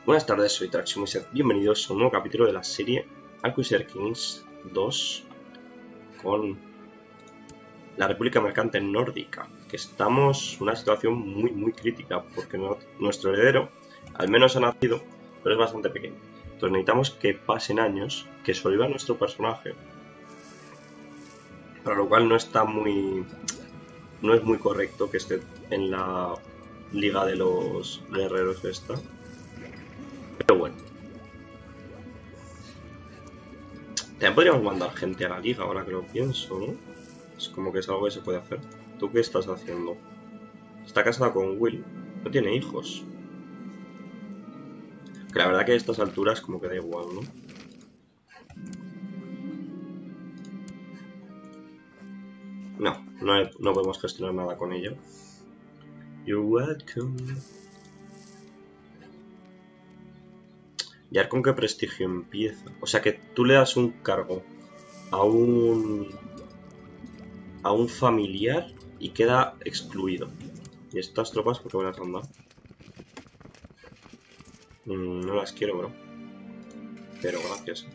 Buenas tardes, soy Traxium y sed bienvenidos a un nuevo capítulo de la serie Crusader Kings 2 con la República Mercante Nórdica, que estamos en una situación muy crítica porque nuestro heredero al menos ha nacido, pero es bastante pequeño. Entonces necesitamos que pasen años, que sobreviva nuestro personaje, para lo cual no es muy correcto que esté en la liga de los guerreros esta. Pero bueno. También podríamos mandar gente a la liga ahora que lo pienso, ¿no? Es como que es algo que se puede hacer. ¿Tú qué estás haciendo? Está casada con Will. No tiene hijos. Que la verdad que a estas alturas como que da igual, ¿no? No podemos gestionar nada con ella. You're welcome. ¿Y a ver con qué prestigio empieza? O sea que tú le das un cargo a un familiar y queda excluido. ¿Y estas tropas por qué me las han dado? No las quiero, bro. Pero gracias.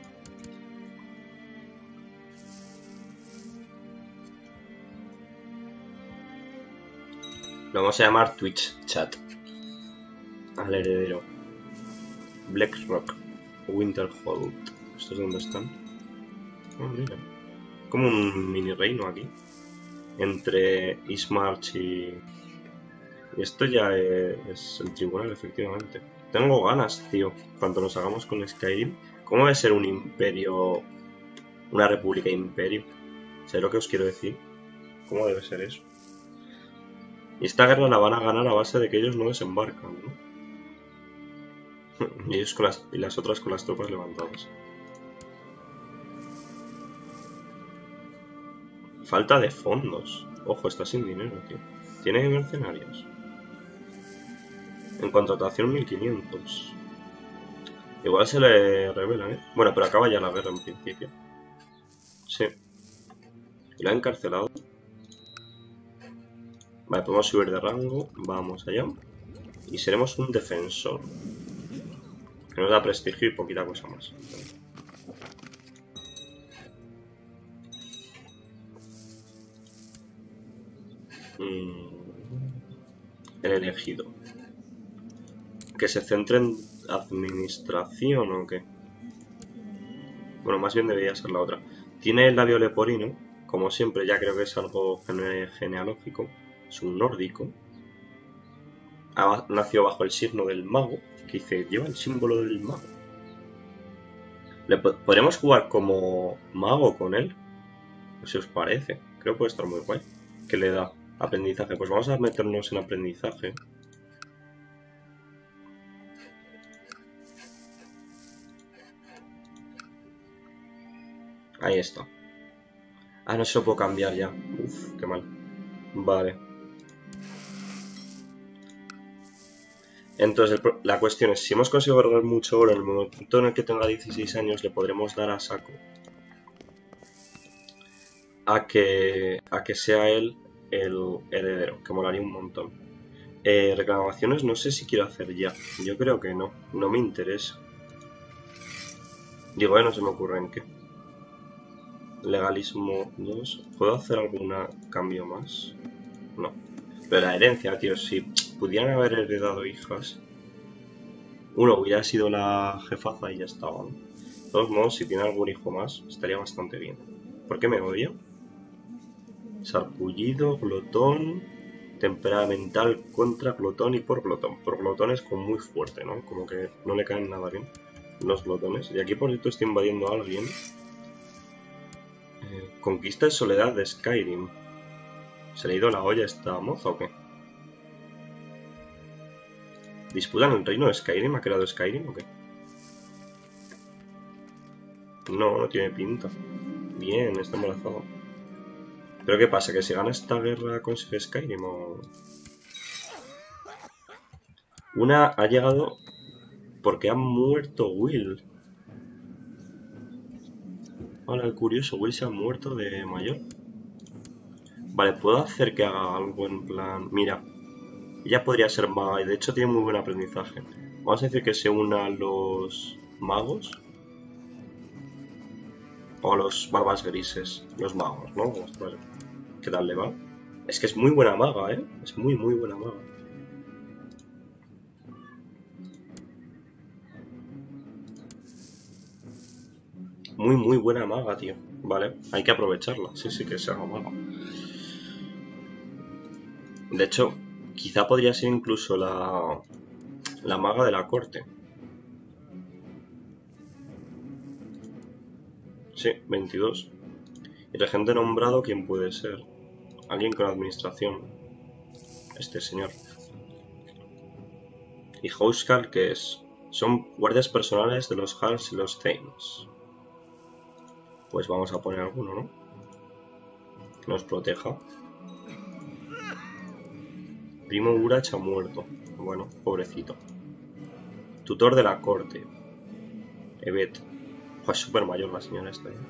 Lo vamos a llamar Twitch Chat. Al heredero. Blackrock. Winterhold. ¿Estos dónde están? Oh, mira. Como un mini reino aquí. Entre Eastmarch y esto ya es el tribunal, efectivamente. Tengo ganas, tío. Cuando nos hagamos con Skyrim. ¿Cómo debe ser un imperio? Una república imperio. ¿Sabéis lo que os quiero decir? ¿Cómo debe ser eso? Y esta guerra la van a ganar a base de que ellos no desembarcan, ¿no? Y ellos y las otras con las tropas levantadas. Falta de fondos. Ojo, está sin dinero, tío. ¿Tiene mercenarios? En contratación 1500. Igual se le revela, ¿eh? Bueno, pero acaba ya la guerra en principio. Sí. Y la han encarcelado. Vale, podemos subir de rango. Vamos allá. Y seremos un defensor. Que nos da prestigio y poquita cosa más. El elegido. ¿Que se centre en administración o qué? Bueno, más bien debería ser la otra. Tiene el labio leporino. Como siempre, ya creo que es algo genealógico. Es un nórdico. Nació bajo el signo del mago. Que dice, lleva el símbolo del mago. ¿Podríamos jugar como mago con él? No sé si os parece. Creo que puede estar muy guay. ¿Qué le da? Aprendizaje. Pues vamos a meternos en aprendizaje. Ahí está. Ah, no se lo puedo cambiar ya. Uf, qué mal. Vale. Entonces, la cuestión es, si hemos conseguido ahorrar mucho oro en el momento en el que tenga 16 años, le podremos dar a saco a que sea él el heredero, que molaría un montón. Reclamaciones no sé si quiero hacer ya. Yo creo que no. No me interesa. Digo, no se me ocurre en qué. Legalismo 2. ¿Puedo hacer algún cambio más? No. Pero la herencia, tío, si pudieran haber heredado hijas, uno hubiera sido la jefaza y ya estaba, ¿no? De todos modos, si tiene algún hijo más, estaría bastante bien. ¿Por qué me odia? Sarpullido, glotón, temperamental contra glotón y por glotón. Por glotón es como muy fuerte, ¿no? Como que no le caen nada bien los glotones. Y aquí por cierto estoy invadiendo a alguien. Conquista de soledad de Skyrim. ¿Se le ha ido la olla a esta moza o qué? ¿Disputan el reino de Skyrim? ¿Ha creado Skyrim o qué? No, no tiene pinta. Bien, está embarazado. ¿Pero qué pasa? ¿Que si gana esta guerra consigue Skyrim o...? Una ha llegado porque ha muerto Will. Hola, curioso, Will se ha muerto de mayor. Vale, puedo hacer que haga algo en plan... Mira, ella podría ser maga y de hecho tiene muy buen aprendizaje. Vamos a decir que se una a los magos. O a los barbas grises. Los magos, ¿no? Vamos a ver qué tal le va. Es que es muy buena maga, ¿eh? Es muy buena maga. Muy buena maga, tío. Vale, hay que aprovecharla. Sí, que sea maga. De hecho, quizá podría ser incluso la maga de la corte. Sí, 22. Y regente nombrado, ¿quién puede ser? Alguien con administración. Este señor. Y Housecarl, ¿qué es? Son guardias personales de los Halls y los Thames. Pues vamos a poner alguno, ¿no? Que nos proteja. Primo Urach ha muerto. Bueno, pobrecito. Tutor de la corte. Evet. Pues súper mayor la señora esta, ¿eh?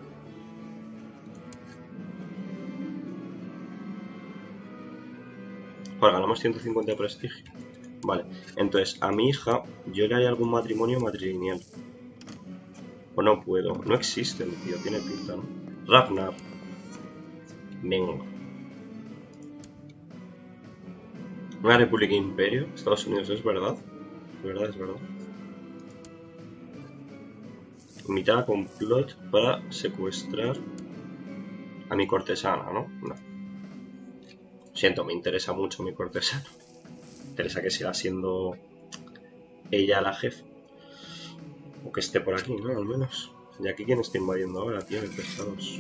Pues ganamos 150 de prestigio. Vale, entonces a mi hija yo le haría algún matrimonio matrilineal. O no puedo. No existe el tío, tiene pinta, ¿no? Ragnar. Venga. Una república imperio. Estados Unidos, es verdad. Es verdad. Invitar a complot para secuestrar a mi cortesana, ¿no? No. Siento, me interesa mucho mi cortesana. Me interesa que siga siendo ella la jefa. O que esté por aquí, ¿no? Al menos. ¿Y aquí quién está invadiendo ahora, tío? De pesados.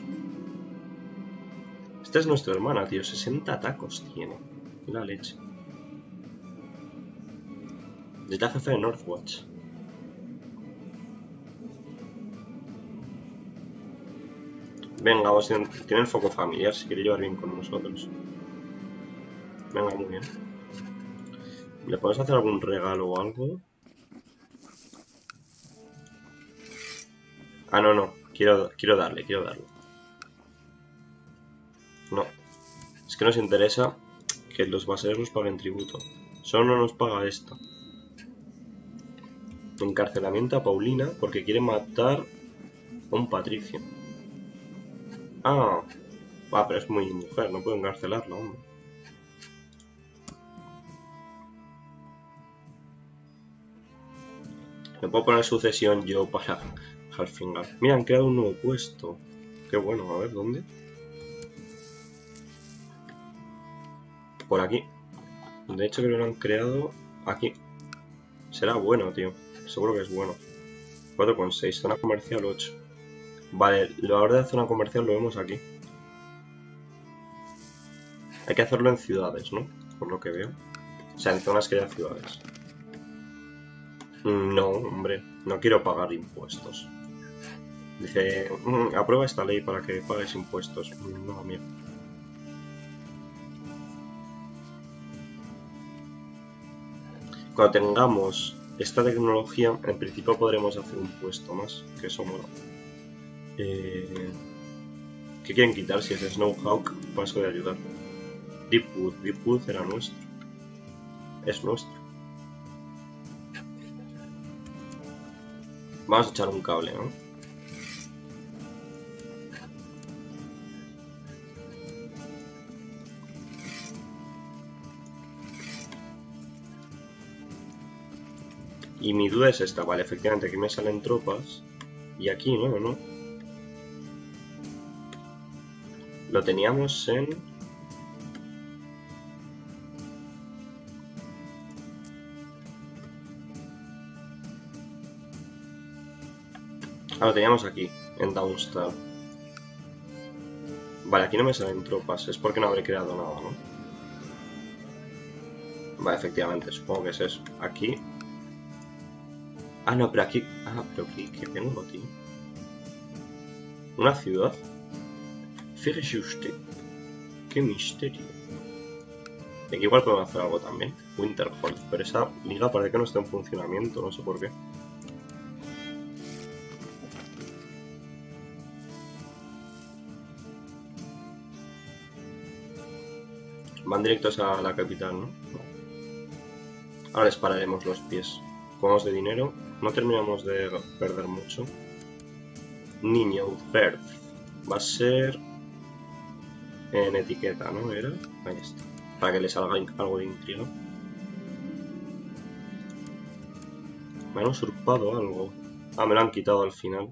Esta es nuestra hermana, tío. 60 tacos tiene. La leche. Es la jefa de Northwatch. Venga, vos tiene el foco familiar si quiere llevar bien con nosotros. Venga, muy bien. ¿Le podemos hacer algún regalo o algo? Ah, no. Quiero darle. No. Es que nos interesa que los vasallos nos paguen tributo. Solo no nos paga esta. Encarcelamiento a Paulina porque quiere matar a un patricio. Ah, pero es muy mujer, no puedo encarcelarla, hombre. Me puedo poner sucesión yo para Halfringar. Mira, han creado un nuevo puesto. Qué bueno, a ver, ¿dónde? Por aquí. De hecho, creo que lo han creado aquí. Será bueno, tío. Seguro que es bueno. 4,6. Zona comercial 8. Vale, la hora de zona comercial lo vemos aquí. Hay que hacerlo en ciudades, ¿no? Por lo que veo. O sea, en zonas que haya ciudades. No, hombre. No quiero pagar impuestos. Dice, aprueba esta ley para que pagues impuestos. No, mira. Cuando tengamos esta tecnología, en principio podremos hacer un puesto más, que eso mola. ¿Qué quieren quitar? Si es Snowhawk, paso de ayudar. Deepwood era nuestro. Es nuestro. Vamos a echar un cable, ¿no? Y mi duda es esta, vale, efectivamente aquí me salen tropas. Y aquí no. Lo teníamos en... Ah, lo teníamos aquí, en Downstar. Vale, aquí no me salen tropas, es porque no habré creado nada, ¿no? Vale, efectivamente, supongo que es eso. Aquí... Ah, no, pero aquí... Ah, pero ¿qué tengo, tío? ¿Una ciudad? Fíjese usted. Qué misterio. Y aquí igual podemos hacer algo también. Winterhold. Pero esa liga parece que no está en funcionamiento, no sé por qué. Van directos a la capital, ¿no? Ahora les pararemos los pies. Jugamos de dinero. No terminamos de perder mucho. Niño, Birth. Va a ser en etiqueta, ¿no? ¿Era? Ahí está. Para que le salga algo de intriga. Me han usurpado algo. Ah, me lo han quitado al final.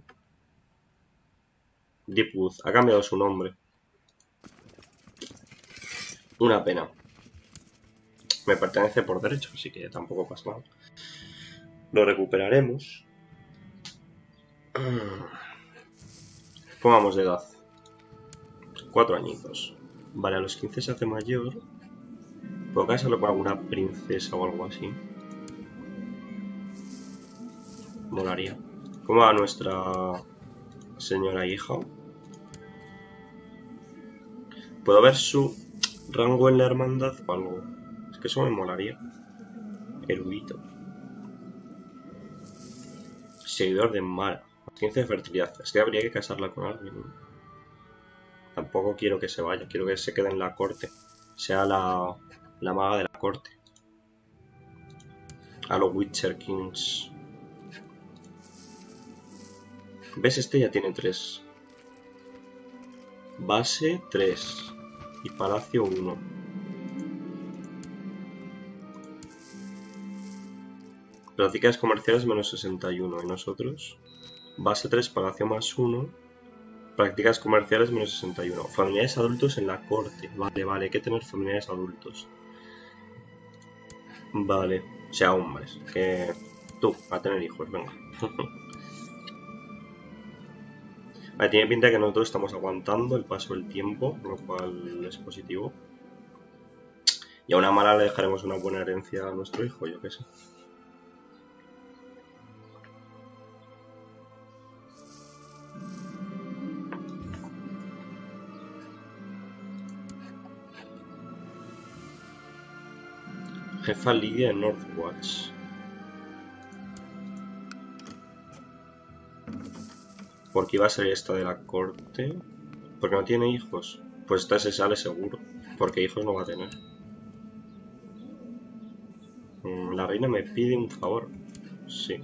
Deepwood. Ha cambiado su nombre. Una pena. Me pertenece por derecho, así que tampoco pasa nada. Lo recuperaremos. Pongamos de edad. 4 añitos. Vale, a los 15 se hace mayor. ¿Puedo casarlo con alguna princesa o algo así? Molaría. ¿Cómo va nuestra señora hija? ¿Puedo ver su rango en la hermandad o algo? Es que eso me molaría. Erudito. Seguidor de Mara. 15 de fertilidad. Es que habría que casarla con alguien. Tampoco quiero que se vaya. Quiero que se quede en la corte. Sea la maga de la corte. A los Witcher Kings. ¿Ves? Este ya tiene 3. Base 3. Y palacio 1. Prácticas comerciales menos 61. ¿Y nosotros? Base 3, palacio más 1. Prácticas comerciales menos 61. Familiares adultos en la corte. Vale, vale, hay que tener familiares adultos. Vale, o sea, hombres. Que tú, a tener hijos, venga. Vale, tiene pinta de que nosotros estamos aguantando el paso del tiempo, lo cual es positivo. Y a una mala le dejaremos una buena herencia a nuestro hijo, yo qué sé. Jefa Lidia de Northwatch. ¿Por qué iba a salir esta de la corte? Porque no tiene hijos. Pues esta se sale seguro. Porque hijos no va a tener. La reina me pide un favor. Sí.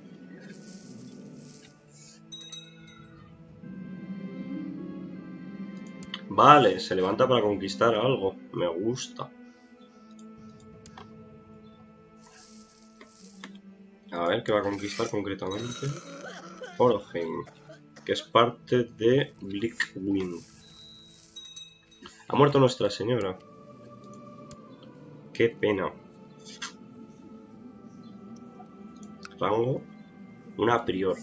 Vale, se levanta para conquistar algo. Me gusta. A ver, ¿qué va a conquistar concretamente? Orheim, que es parte de Blickwind. Ha muerto Nuestra Señora. Qué pena. Rango. Una prior.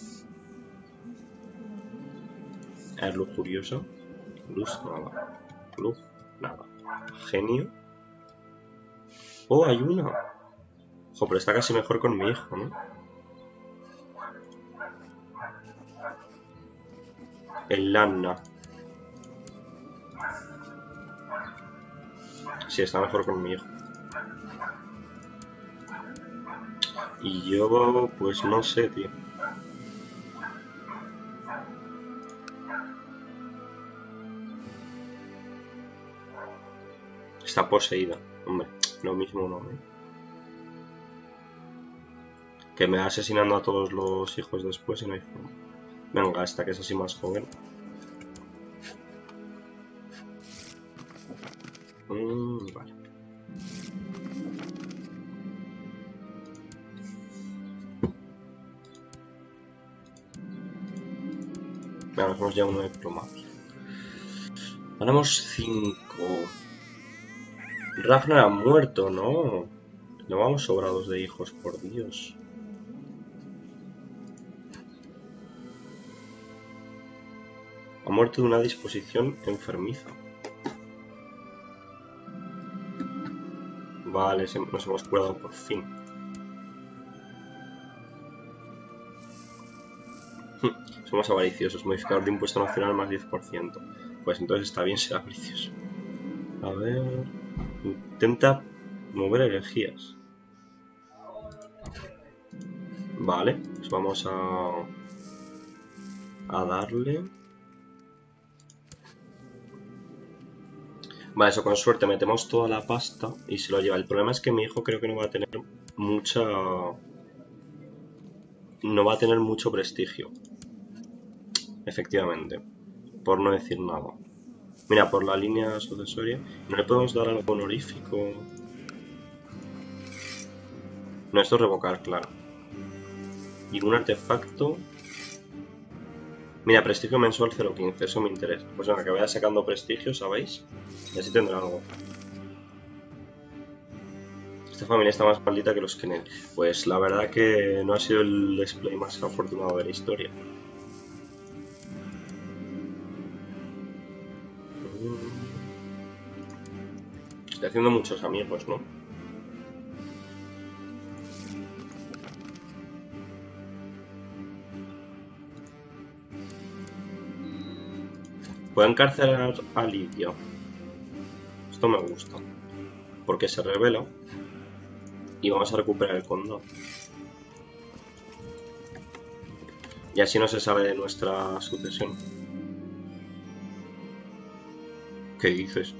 Es lujuriosa. Luz, nada. Luz, nada. Genio. Oh, hay una. Ojo, pero está casi mejor con mi hijo, ¿no? El Lanna. Sí, está mejor con mi hijo. Y yo, pues no sé, tío. Está poseída. Hombre, lo mismo no, ¿eh? Que me va asesinando a todos los hijos después y no hay forma. Venga, esta que es así más joven. Vale. Venga, hemos ya uno de plomados. Ganamos 5. Ragnar ha muerto, ¿no? No vamos sobrados de hijos, por Dios. Ha muerto de una disposición enfermiza. Vale, nos hemos curado por fin. Somos avariciosos. Modificador de impuesto nacional más 10%. Pues entonces está bien ser avaricioso. A ver... Intenta mover energías. Vale, pues vamos a darle. Vale, eso con suerte metemos toda la pasta y se lo lleva. El problema es que mi hijo creo que no va a tener mucha no va a tener mucho prestigio. Efectivamente. Por no decir nada. Mira, por la línea sucesoria, ¿no le podemos dar algo honorífico? No, esto es revocar, claro. Y un artefacto... Mira, prestigio mensual 0,15, eso me interesa. Pues venga, que vaya sacando prestigio, ¿sabéis? Y así tendrá algo. Esta familia está más maldita que los Kennedy. Pues la verdad que no ha sido el display más afortunado de la historia. Estoy haciendo muchos amigos, ¿no? Puedo encarcelar a Lidia. Esto me gusta. Porque se revela. Y vamos a recuperar el condado. Y así no se sabe de nuestra sucesión. ¿Qué dices?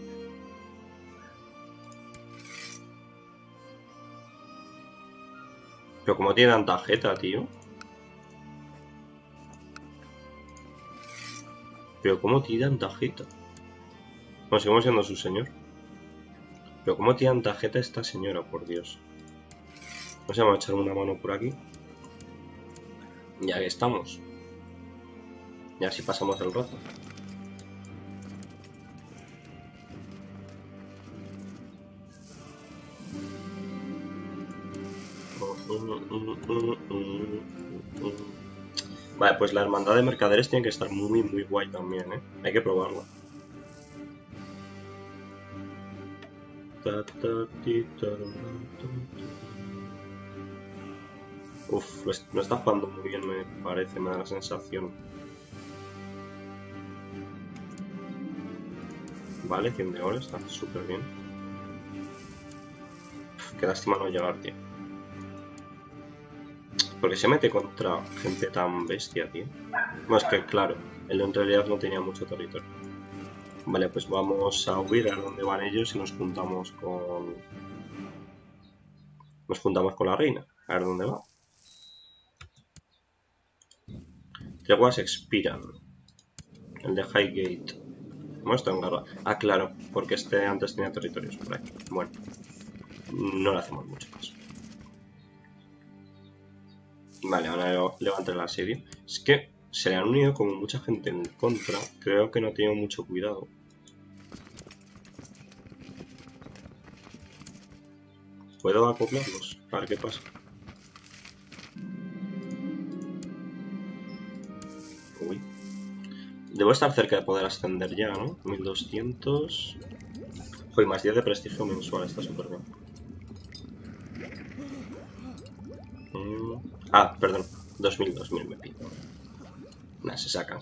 Pero ¿cómo tiene tanta jeta, tío? Pero ¿cómo tiene tanta jeta? Bueno, seguimos siendo su señor. Pero ¿cómo tiene tanta jeta esta señora, por Dios? Vamos a echar una mano por aquí. Ya que estamos. Y así pasamos el rato. Vale, pues la hermandad de mercaderes tiene que estar muy guay también, ¿eh? Hay que probarla. Uf, no está jugando muy bien, me parece, me da la sensación. Vale, 100 de oro, está súper bien. Uf, qué lástima no llegar, tío. Porque se mete contra gente tan bestia, tío. No, es que claro, él en realidad no tenía mucho territorio. Vale, pues vamos a huir a donde van ellos y nos juntamos con... Nos juntamos con la reina, a ver dónde va. Treguas expiran. El de Highgate. ¿Cómo está en guerra? Ah, claro, porque este antes tenía territorios por ahí. Bueno, no le hacemos mucho caso. Vale, ahora levantar el asedio. Es que se le han unido como mucha gente en contra. Creo que no tiene mucho cuidado. ¿Puedo acoplarlos? A ver qué pasa. Uy. Debo estar cerca de poder ascender ya, ¿no? 1200. Joder, más 10 de prestigio mensual, está súper bien. Ah, perdón. 2000 me pido. Nah, se sacan.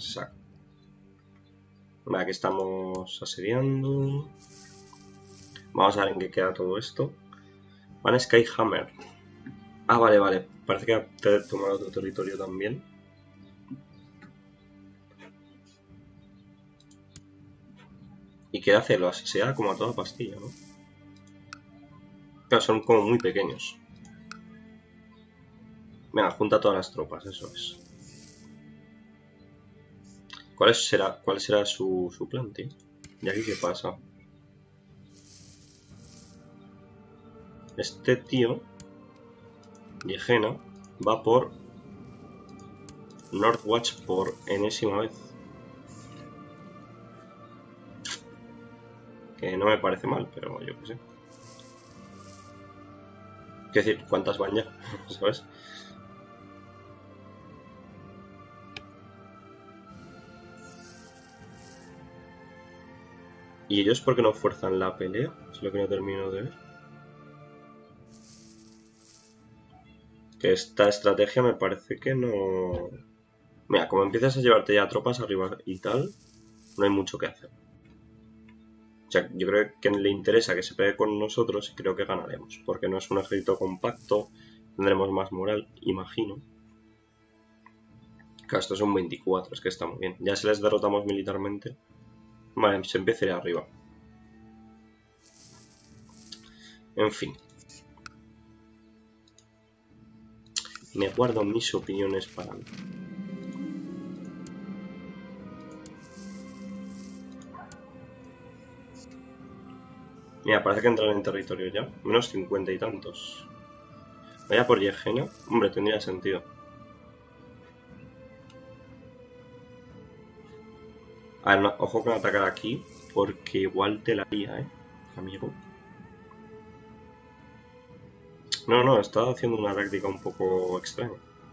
Vale, aquí estamos asediando. Vamos a ver en qué queda todo esto. Van Skyhammer. Ah, vale. Parece que ha tomado otro territorio también. ¿Y qué hace? Lo asesea como a toda pastilla, ¿no? Claro, son como muy pequeños. Venga, junta todas las tropas, eso es. ¿Cuál será su plan, tío? ¿Y aquí qué pasa? Este tío, Yegena, va por Northwatch por enésima vez. Que no me parece mal, pero yo qué sé. Quiero decir, ¿cuántas van ya? ¿Sabes? ¿Y ellos por qué no fuerzan la pelea? Es lo que no termino de ver. Que esta estrategia me parece que no... Mira, como empiezas a llevarte ya tropas arriba y tal, no hay mucho que hacer. O sea, yo creo que le interesa que se pegue con nosotros y creo que ganaremos. Porque no es un ejército compacto, tendremos más moral, imagino. Claro, estos son 24, es que está muy bien. Ya si les derrotamos militarmente... Vale, se empieza a ir arriba. En fin. Me guardo mis opiniones para mí. Mira, parece que entran en territorio ya. Menos 50 y tantos. Vaya por Yegenia. Hombre, tendría sentido. A ver, no, ojo con atacar aquí, porque igual te la lía, amigo. No, está haciendo una táctica un poco extraña.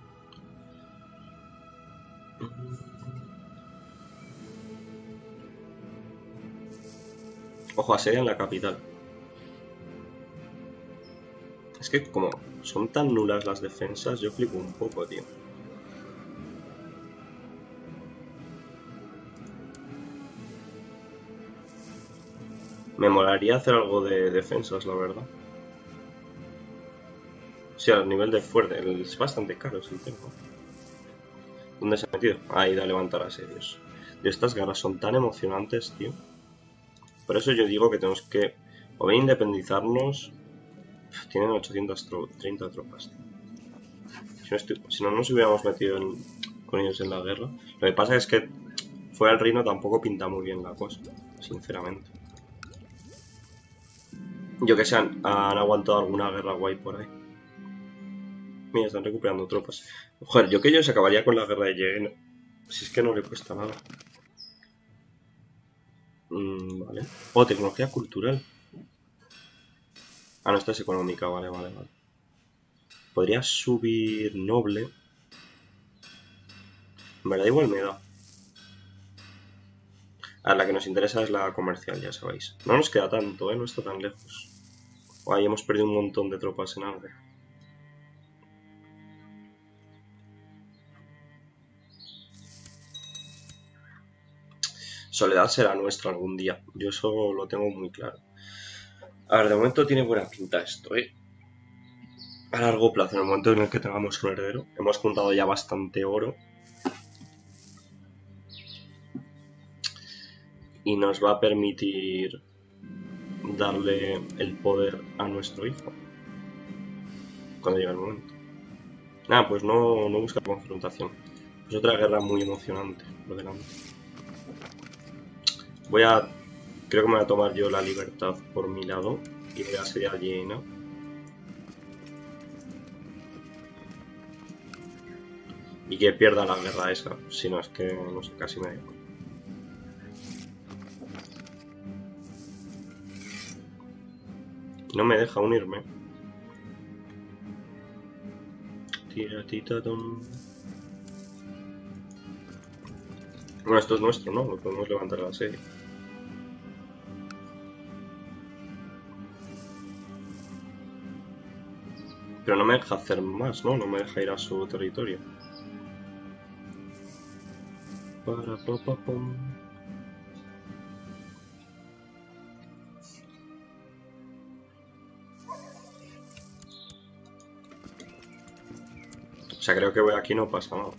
Ojo, asedian la capital. Es que como son tan nulas las defensas, yo flipo un poco, tío. Me molaría hacer algo de defensas, la verdad. O sea, el nivel de fuerte es bastante caro, es el tema. ¿Dónde se ha metido? Ahí da a levantar asedios. Y estas guerras son tan emocionantes, tío. Por eso yo digo que tenemos que o bien independizarnos. Tienen 830 tropas, tío. Si no nos hubiéramos metido con ellos en la guerra. Lo que pasa es que fuera del reino tampoco pinta muy bien la cosa, sinceramente. Yo que sé, han aguantado alguna guerra guay por ahí. Mira, están recuperando tropas. Joder, yo que yo se acabaría con la guerra de Yegenia. Si es que no le cuesta nada. Vale. Oh, tecnología cultural. Ah, no, esta es económica, vale. Podría subir noble. En verdad igual me da. A la que nos interesa es la comercial, ya sabéis. No nos queda tanto, no está tan lejos. Ahí hemos perdido un montón de tropas en Angre. Soledad será nuestra algún día. Yo eso lo tengo muy claro. A ver, de momento tiene buena pinta esto, A largo plazo, en el momento en el que tengamos un heredero, hemos juntado ya bastante oro. Y nos va a permitir darle el poder a nuestro hijo. Cuando llegue el momento. Nada, pues no busca confrontación. Es otra guerra muy emocionante por delante. Creo que me voy a tomar yo la libertad por mi lado y voy a asediar Llena. Y que pierda la guerra esa, si no es que no sé, casi me da igual. No me deja unirme. Tiratitadón. Bueno, esto es nuestro, ¿no? Lo podemos levantar a la serie. Pero no me deja hacer más, ¿no? No me deja ir a su territorio. O sea, creo que voy aquí no pasa nada.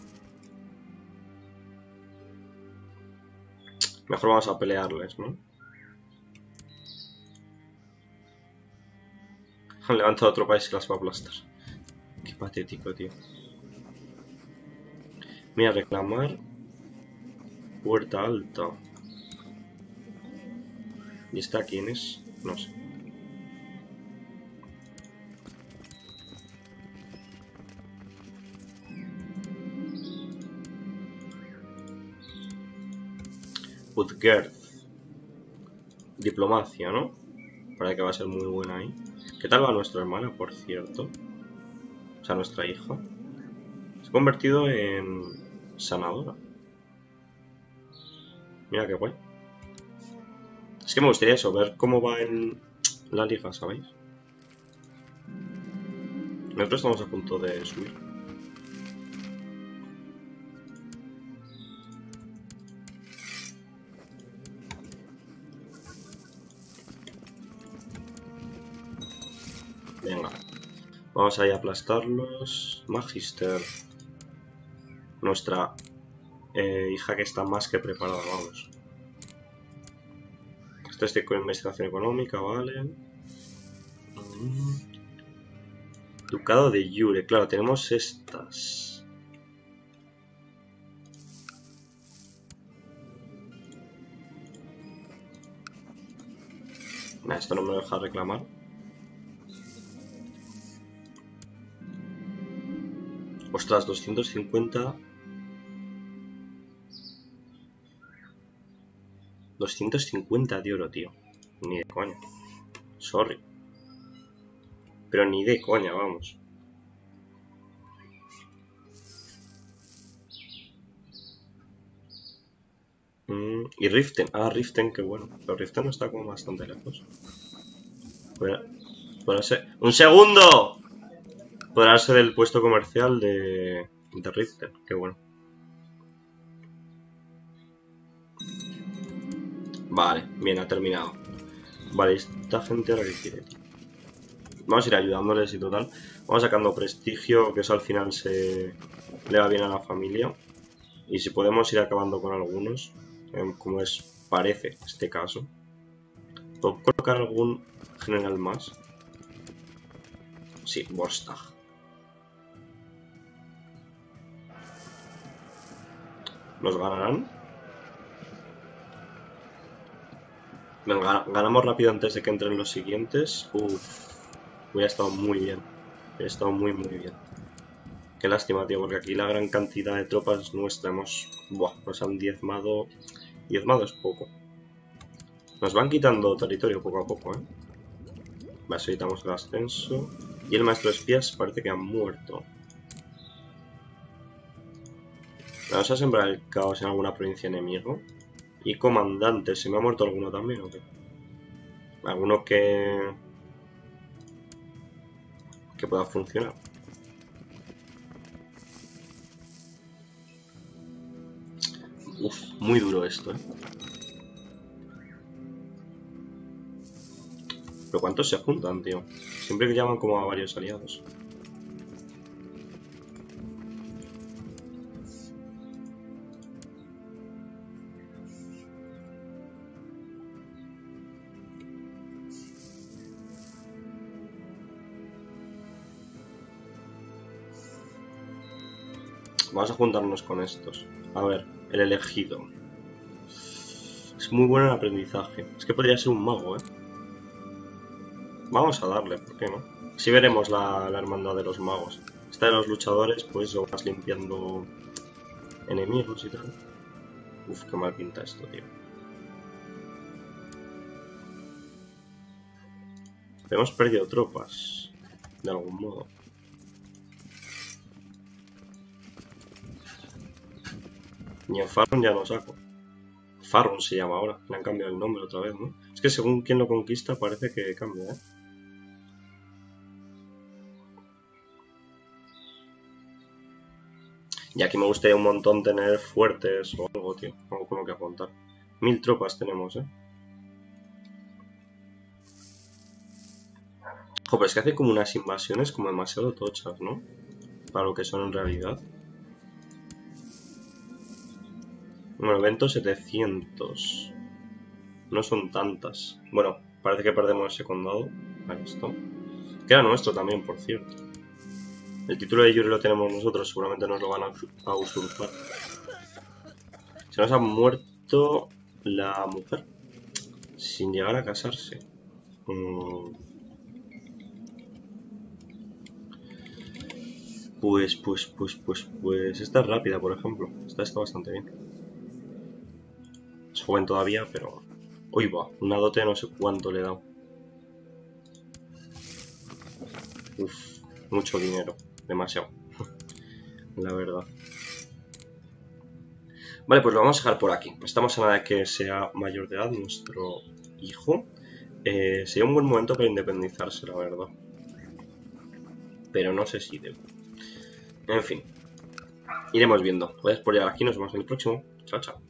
Mejor vamos a pelearles, ¿no? Han levantado otro país y las va a aplastar. Qué patético, tío. Mira, reclamar Puerta Alta. ¿Y esta quién es? No sé. Utgerd. Diplomacia, ¿no? Parece que va a ser muy buena ahí. ¿Qué tal va nuestra hermana, por cierto? O sea, nuestra hija. Se ha convertido en sanadora. Mira qué guay. Es que me gustaría eso, ver cómo va en la liga, ¿sabéis? Nosotros estamos a punto de subir. Venga. Vamos a ir a aplastarlos. Magister. Nuestra hija que está más que preparada, vamos. Esto es de investigación económica, vale. Ducado de Yure. Claro, tenemos estas. Nah, esto no me lo deja reclamar. Ostras, 250. 250 de oro, tío. Ni de coña. Sorry. Pero ni de coña, vamos. Y Riften. Ah, Riften, qué bueno. Pero Riften está como bastante lejos. Podrá ser... ¡Un segundo! Podrá ser el puesto comercial de Riften. Qué bueno. Vale, bien, ha terminado. Vale, esta gente ahora que quiere. Vamos a ir ayudándoles y total. Vamos sacando prestigio, que eso al final se le va bien a la familia. Y si podemos ir acabando con algunos, como parece este caso. ¿Puedo colocar algún general más? Sí, Borstag. ¿Nos ganarán? Venga, ganamos rápido antes de que entren los siguientes. Uff, hubiera estado muy bien. Hubiera estado muy bien. Qué lástima, tío, porque aquí la gran cantidad de tropas nuestra nos han diezmado. Diezmado es poco. Nos van quitando territorio poco a poco, ¿eh? Vale, evitamos el ascenso. Y el maestro de espías parece que ha muerto. Vamos a sembrar el caos en alguna provincia enemigo. Y comandante, ¿se me ha muerto alguno también o qué? Alguno que pueda funcionar. Uf, muy duro esto, ¿eh? ¿Pero cuántos se juntan, tío? Siempre que llaman como a varios aliados. Vamos a juntarnos con estos. A ver, el elegido. Es muy bueno en aprendizaje. Es que podría ser un mago, ¿eh? Vamos a darle, ¿por qué no? Así veremos la hermandad de los magos. Esta de los luchadores, pues lo vas limpiando enemigos y tal. Uf, qué mal pinta esto, tío. Hemos perdido tropas, de algún modo. Ni en Farron ya no saco. Farron se llama ahora, le han cambiado el nombre otra vez, ¿no? Es que según quien lo conquista parece que cambia, ¿eh? Y aquí me gustaría un montón tener fuertes o algo, tío. Algo con lo que apuntar. 1000 tropas tenemos, ¿eh? Joder, es que hace como unas invasiones como demasiado tochas, ¿no? Para lo que son en realidad. Bueno, evento 700. No son tantas. Bueno, parece que perdemos ese condado. Ahí está. Que era nuestro también, por cierto. El título de Yuri lo tenemos nosotros, seguramente nos lo van a usurpar. Se nos ha muerto la mujer. Sin llegar a casarse. Pues esta es rápida, por ejemplo. Esta está bastante bien. Es joven todavía, pero... Uy, va, una dote no sé cuánto le he dado. Uf, mucho dinero. Demasiado. La verdad. Vale, pues lo vamos a dejar por aquí. Estamos a nada de que sea mayor de edad nuestro hijo. Sería un buen momento para independizarse, la verdad. Pero no sé si debo. En fin. Iremos viendo. Puedes por llegar aquí. Nos vemos en el próximo. Chao, chao.